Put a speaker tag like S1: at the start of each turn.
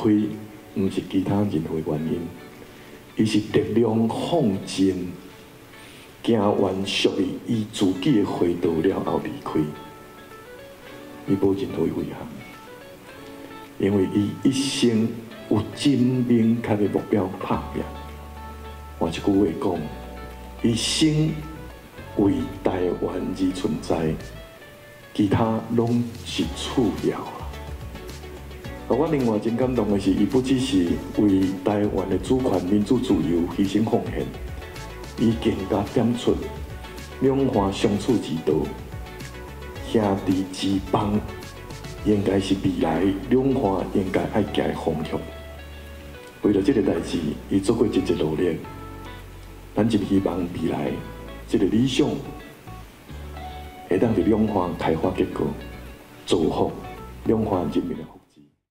S1: 开，毋是其他任何原因，伊是力量放尽，行完属于伊自己的回道了后离开。伊无任何遗憾，因为伊一生有真明确的目标拍拼。换一句话讲，伊生为台湾而存在，其他拢是次要啊。我另外真感动的是，伊不只是为台湾的主权、民主、自由牺牲奉献，伊更加点出两岸相处之道。兄弟之邦应该是未来两岸应该爱行的方向。为了这个代志，伊做过一直努力。咱就希望未来这个理想会当伫两岸开花结果，造福两岸人民。